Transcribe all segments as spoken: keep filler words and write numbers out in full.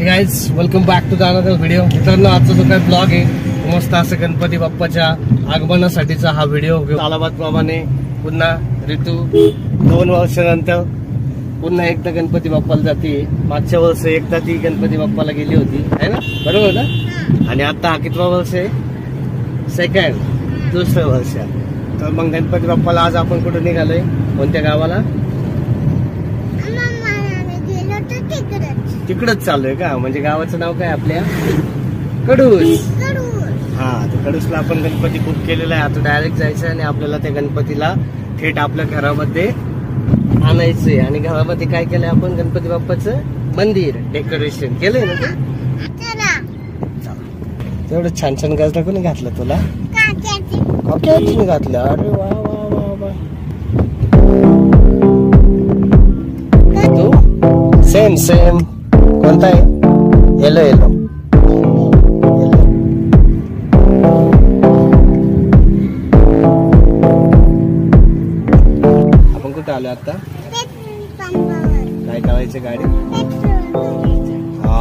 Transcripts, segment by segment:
Guys, welcome back to the another video. मित्रांनो, आजचा जो काही ब्लॉग आहे मस्त असं गणपती बाप्पाच्या आगमनासाठीचा हा व्हिडिओ. तालाबादप्रमाणे पुन्हा ऋतू दोन वर्षानंतर पुन्हा एकदा गणपती बाप्पाला जाते. मागच्या वर्ष एकदा ती गणपती बाप्पाला गेली होती आहे ना, बरोबर ना? आणि आता हा कितवा वर्ष आहे? सेकंड, दुसरं वर्ष. तर मग गणपती बाप्पाला आज आपण कुठे निघालोय? कोणत्या गावाला? तिकडच चालू आहे का? म्हणजे गावाचं नाव काय आपल्या? कडूस. हा, तर कडूसला आपण गणपती बुक केलेला आहे. आता डायरेक्ट जायचं आणि आपल्याला त्या गणपतीला थेट आपल्या घरामध्ये आणायचंय. आणि घरामध्ये काय केलंय आपण? गणपती बाप्पाचं मंदिर डेकोरेशन केलंय ना ते. तेवढं छान छान गजरा कोणी घातलं तुला? काक्याने घातलं. अरे वा वा वा वा. Same same. कोणता आहे? Yellow yellow. आपण कुठे आलो आता? काय करायचं गाडी? हा,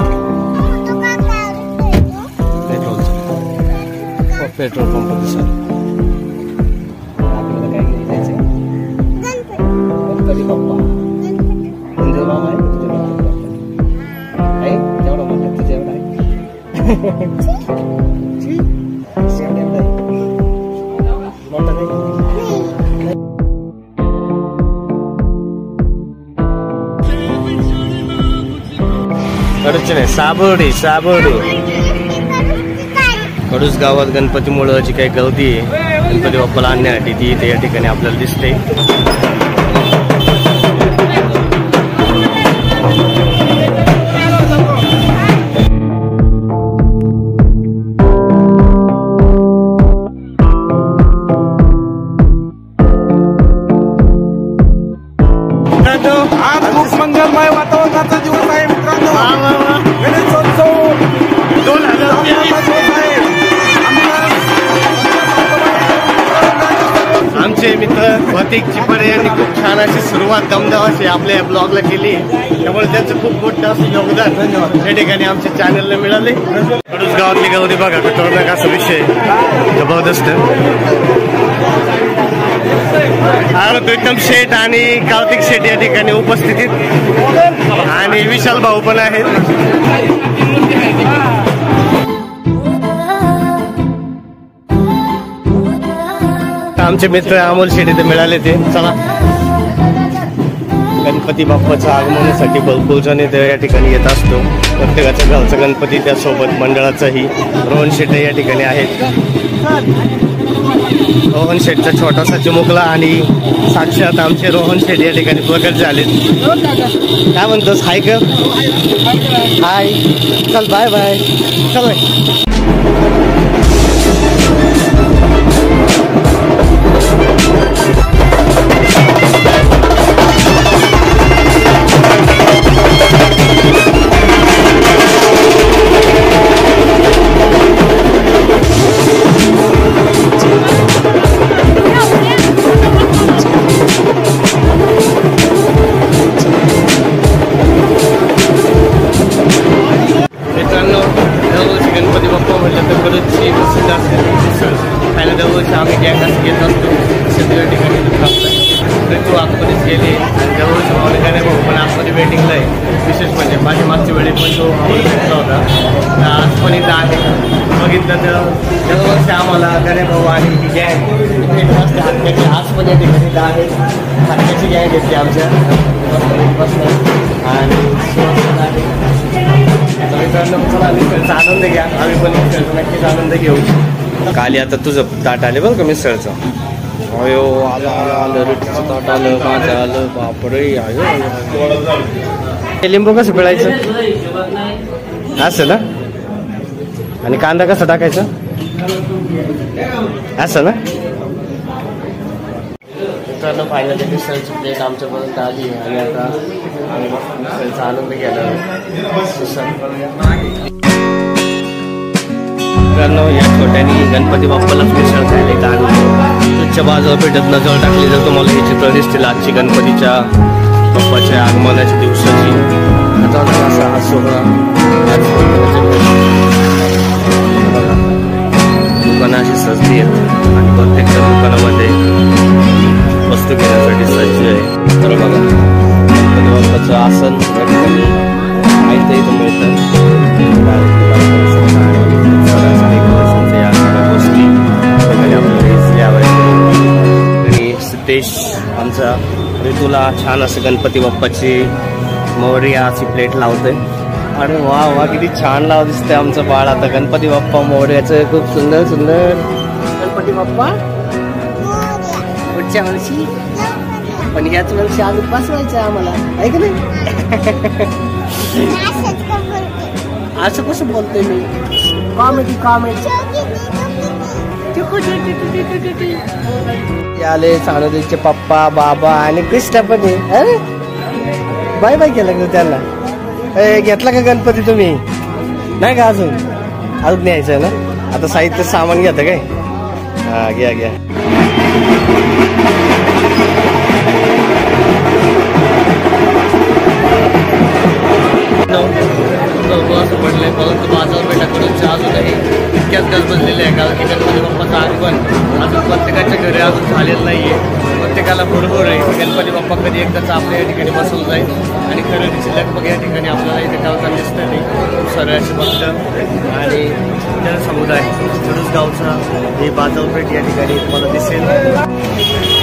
पेट्रोल पेट्रोल पंप दिसत. आपल्याला काय घेऊन जायचं? गणपती बाप्पा. म्हणजे बाबा आहे तेवढं मोठं तुझ्या एवढा आहे. मोठा नाही. कडूच नाही, साबर्डी साबर्डी. कडूस गावात गणपतीमुळे जी काही गर्दी आहे गणपती बाप्पाला आणण्यासाठी ती इथे या ठिकाणी आपल्याला दिसते. आज खूप मंगलमय वातावरणाचा दिवस आहे मित्रांनो. गणेशोत्सव दोन हजार आमचे मित्र प्रतीक चिपडे यांनी खूप छान अशी सुरुवात दमदमाशी आपल्या ब्लॉगला केली. त्यामुळे त्यांचं खूप मोठं असं योगदान या ठिकाणी आमच्या चॅनलला मिळाले. कडूस गावातली गावती बघा, खतरनाक असा विषय, जबरदस्त. प्रीतम शेठ आणि कार्तिक शेठ या ठिकाणी उपस्थितीत आणि विशाल भाऊ पण आहेत. आमचे मित्र अमोल शेठ इथे मिळाले. ते चला, गणपती बाप्पाच्या आगमनासाठी भरपूर जण इथे या ठिकाणी येत असतो. प्रत्येकाच्या घरचा गणपती, त्यासोबत मंडळाचाही. रोहन शेठ या ठिकाणी आहेत. रोहन शेठचा छोटासा चिमुकला आणि साक्षात आमचे रोहन शेठ या ठिकाणी प्रकट झाले. काय म्हणतोस? हाय कर. हाय, चल बाय बाय. चल बाय. गणपती बाप्पा म्हटलं तर कडूची प्रसिद्ध असते मिसळ. पहिल्या जवळची आम्ही गॅंग असं घेत असतो. सगळ्या ठिकाणी ऋतू आतमध्येच गेले आणि जवळच्या भावने गणे भाऊ पण आतमध्ये वेटिंगला आहे. विशेष म्हणजे माझ्या मागच्या वेळी पण तो आम्हाला भेटला होता. आज पण इथं आहे. बघितलं तर जवळचे आम्हाला गणे भाऊ आणि ही गॅंग असते हातक्याची. आज पण या ठिकाणी आहे हातक्याची गॅंग येते आमच्या आणि मित्रांनो, चला मिसळचा आनंद घ्या. आम्ही पण मिसळचा नक्कीच आनंद घेऊ. काली आता तुझं ताट आले बरं का मिसळचं. अयो, आलं आलं आलं ऋतूचं ताट आलं, माझं आलं. बापरे, आयो. लिंबू कसं पिळायचं? असं ना. आणि कांदा कसा टाकायचा? असं ना. मित्रांनो, फायनली मिसळची प्लेट आमच्यापर्यंत आली आणि आता आम्ही मिसळचा आनंद घ्यायला. मित्रांनो, या छोट्यानी गणपती बाप्पालाच मिसळ खायला इथं आणलं. तुझच्या बाजूला पेटत नजर टाकली तर तुम्हाला हे चित्र दिसतील आजची गणपतीच्या बाप्पाच्या आगमनाच्या दिवसाची. असा हा सोहळा ऋतूला छान असं गणपती बाप्पाची मोरया अशी प्लेट लावतोय. अरे वा वा किती छान लाव दिसतंय आमचं बाळ. आता गणपती बाप्पा मोरयाचं खूप सुंदर सुंदर. गणपती बाप्पा पुढच्या वर्षी, पण याच वर्षी अजून बसवायचं आम्हाला, आहे का नाही? असं कसं बोलतोय मी? Comedy comedy. आले सानुदेवीचे पप्पा बाबा आणि कृष्णा पण आहे. बाय बाय केलं का त्यांना? घेतला का गणपती तुम्ही? नाही का अजून? अजून न्यायचं ना. आता साहित्य सामान घेतं काय? हा घ्या घ्या. असं पडलंय, परंतु बाजारपेठाकडून अजूनही इतक्याच गजबजलेले आहे. कारण की गणपती बाप्पाचं आगमन अजून प्रत्येकाच्या घरी अजून झालेलं नाहीये. प्रत्येकाला बरोबर आहे गणपती बाप्पा कधी एकदाच आपल्या या ठिकाणी बसवलं जाईल आणि खरेदीची लगबग या ठिकाणी आपल्याला इथे गावताना दिसतं नाही. खूप सारे असे भक्त आणि जनसमुदाय कडूस गावचा ही बाजारपेठ या ठिकाणी तुम्हाला दिसेल.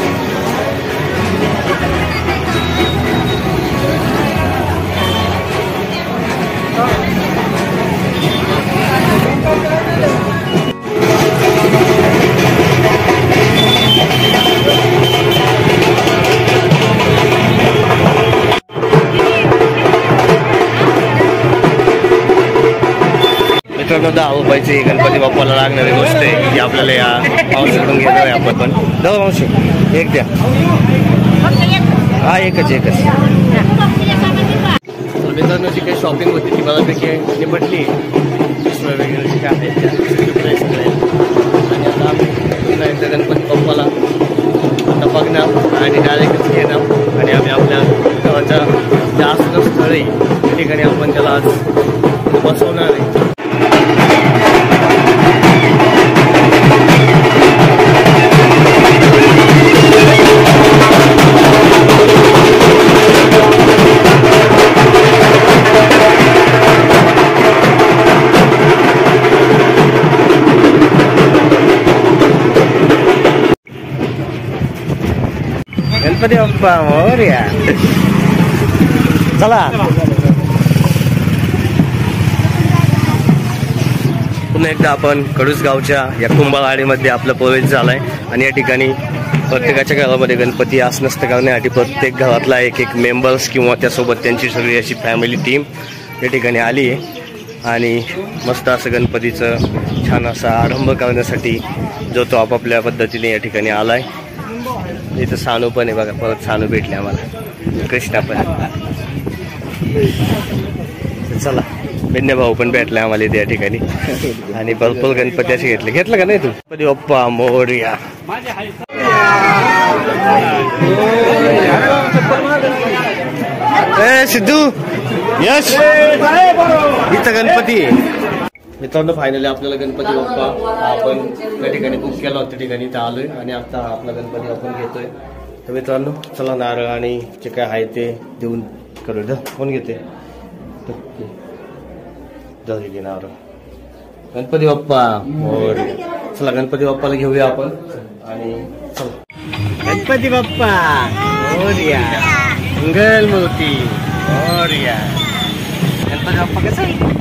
मित्रांनो दहा रुपयाची गणपती बाप्पाला लागणारी गोष्ट आहे की आपल्याला या मावशीकडून घेणार आहे आपण. पण दहा मावशी एक द्या. हा एकच एकच. मित्रांनो जी काही शॉपिंग होती ती बऱ्यापैकी निपटली वगैरे जे काय आहेत त्या. आणि आता आम्ही पुन्हा एकदा गणपती बाप्पाला आता बघणार आणि डायरेक्टच घेणार आणि आम्ही आपल्या गावाच्या ज्या आसनस्थळ आहे त्या ठिकाणी आपण त्याला आज बसवणार आहे. गणपती बाप्पा मोरया. चला पुन्हा एकदा आपण कडूस गावच्या या कुंभवाडीमध्ये आपला प्रवेश झालाय आणि या ठिकाणी प्रत्येकाच्या घरामध्ये गणपती आसनस्थ करण्यासाठी प्रत्येक घरातला एक एक मेंबर्स किंवा त्यासोबत त्यांची सगळी अशी फॅमिली टीम या ठिकाणी आली आहे आणि मस्त असं गणपतीचं छान असा आरंभ करण्यासाठी जो तो आपापल्या पद्धतीने या ठिकाणी आलाय. इथं सानू पण आहे बघा, परत सानू भेटले आम्हाला, कृष्णा पण. चला बेन्ने भाऊ पण भेटला आम्हाला इथे या ठिकाणी आणि भरपूर गणपती असे घेतले. घेतलं का नाही तू? गणपती बाप्पा मोरया. ए सिद्धू यश इथं गणपती. मित्रांनो फायनली आपल्याला गणपती बाप्पा आपण त्या ठिकाणी बुक केला होता, त्या ठिकाणी इथं आलोय आणि आता आपला गणपती आपण घेतोय. तर मित्रांनो चला नारळ आणि जे काय आहे ते देऊन करू. द कोण घेते? घे नारळ. गणपती बाप्पा मोरया. चला गणपती बाप्पाला घेऊया आपण आणि चला गणपती बाप्पा मोरया. मंगल मूर्ती मोरया. गणपती बाप्पा कसं आहे?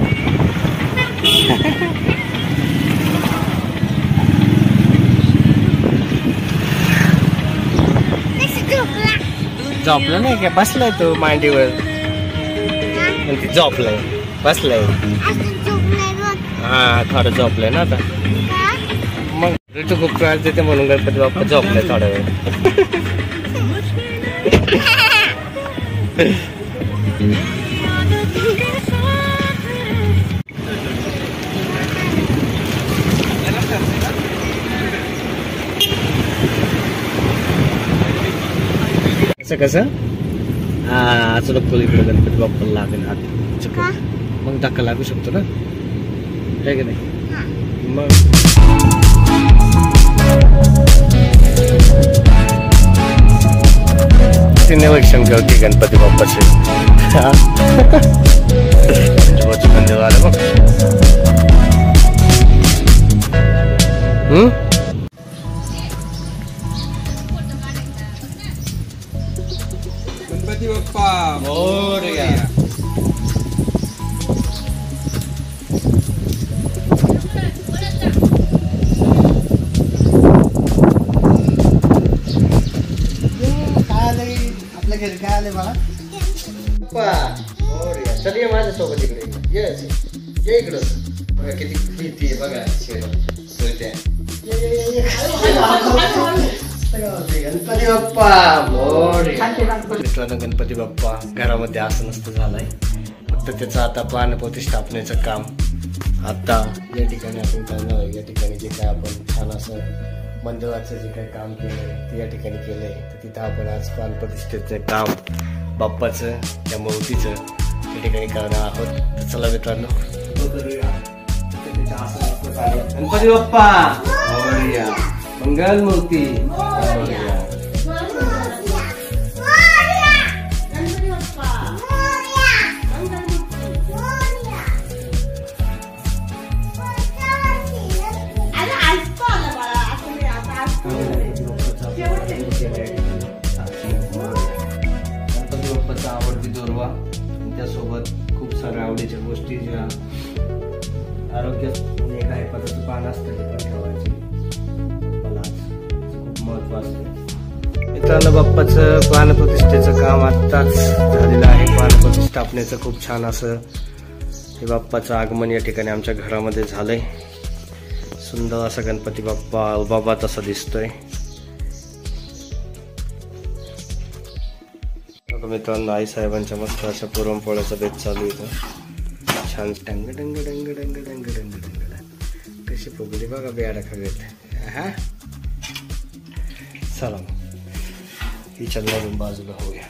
झोपलं नाही का? बसलाय तो मांडीवर. झोपलाय बसलाय. हा थोडं झोपलंय ना आता. मग ऋतू खूप त्रास देते म्हणून गणपती बाप्पा झोपलाय थोडा वेळ. असं कसं? हा असं नको इकडे गणपती बाप्पाला लागेल हात चुक, मग धक्का लागू शकतो ना, आहे की नाही? मग निरीक्षण करते गणपती बाप्पाचे. मंदिर आलं बघ. हम्म घरी काय आले मला चल ये माझ्यासोबत इकडे ये ये इकडं बघा किती भीती आहे बघा गणपती बाप्पा मित्रांनो गणपती बाप्पा घरामध्ये असं नसतं झालंय फक्त त्याचं आता पान प्रतिष्ठापनेचं काम आता या ठिकाणी आपण करणार आहे. या ठिकाणी जे काय आपण छान असं मंदिराचं जे काही काम केलंय ते या ठिकाणी केलंय तर तिथं आपण आज पान प्रतिष्ठेचं काम बाप्पाचं त्या मूर्तीचं त्या ठिकाणी करणार आहोत. तर चला मित्रांनो गणपती बाप्पा मंगल मूर्ती गणपती बाप्पाचा आवडती दोरवा त्यासोबत खूप साऱ्या आवडीच्या गोष्टी ज्या आरोग्यात काही पदार्थ पान असतं ते पण ठेवायचे मला खूप महत्व असतं. मित्रांनो बाप्पाचं पान प्रतिष्ठेचं काम आत्ताच झालेलं आहे. पान प्रतिष्ठापनेचं खूप छान असं हे बाप्पाचं आगमन या ठिकाणी आमच्या घरामध्ये झालंय. सुंदर असा गणपती बाप्पा बाबा तसा दिसतोय. मित्रांनो आई साहेबांच्या मस्त अशा पुरणपोळ्याचा बेत चालू आहे. छान डंग डंग डंग डंग डंग डंग डंग कशी फुगली बघा बेडा खवेत. हा चला मग ही चंद्रावरून बाजूला होऊया.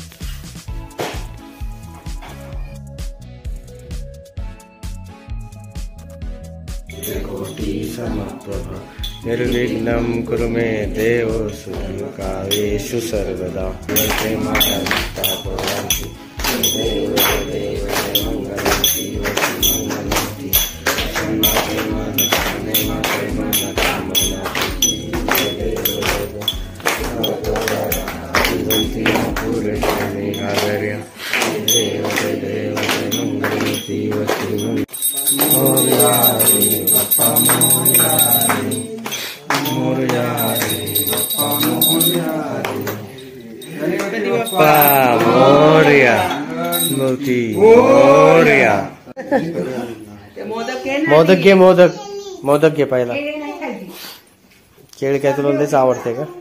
कोटी समप्रभ निर्विघ्नं कुरु मे देव सुखकार्येषु सर्वदा. मोरया मूर्ती मोरया. मोदक घे मोदक मोदक घे पहिला. केळ काय तुला लयच आवडते का?